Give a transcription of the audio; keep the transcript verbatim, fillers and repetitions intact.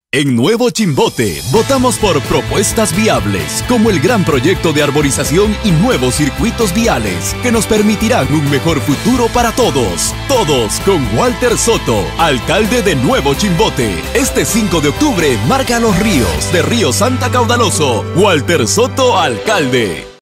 En Nuevo Chimbote, votamos por propuestas viables, como el gran proyecto de arborización y nuevos circuitos viales, que nos permitirán un mejor futuro para todos. Todos con Walter Soto, alcalde de Nuevo Chimbote. Este cinco de octubre, marca los ríos de Río Santa Caudaloso. Walter Soto, alcalde.